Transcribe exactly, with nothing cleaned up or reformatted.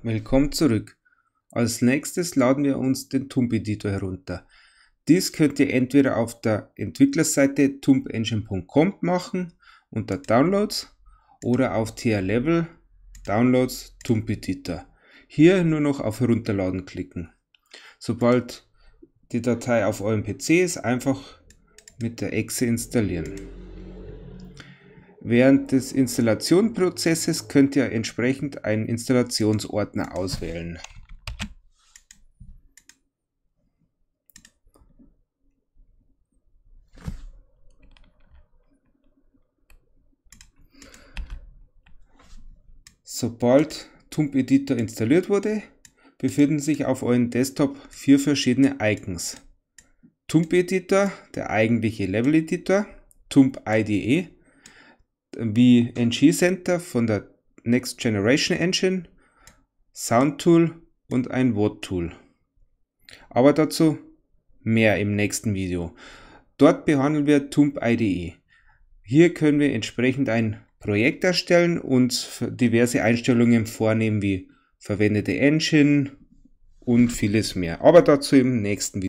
Willkommen zurück. Als nächstes laden wir uns den Thumb Editor herunter. Dies könnt ihr entweder auf der Entwicklerseite thumb engine punkt com machen unter Downloads oder auf Tier Level Downloads Thumb Editor. Hier nur noch auf Herunterladen klicken. Sobald die Datei auf eurem P C ist, einfach mit der Exe installieren. Während des Installationsprozesses könnt ihr entsprechend einen Installationsordner auswählen. Sobald Thumb Editor installiert wurde, befinden sich auf eurem Desktop vier verschiedene Icons. Thumb Editor, der eigentliche Level Editor, Thumb I D E, wie N G Center von der Next Generation Engine, Sound Tool und ein V O D Tool. Aber dazu mehr im nächsten Video. Dort behandeln wir Thumb I D E. Hier können wir entsprechend ein Projekt erstellen und diverse Einstellungen vornehmen wie verwendete Engine und vieles mehr. Aber dazu im nächsten Video.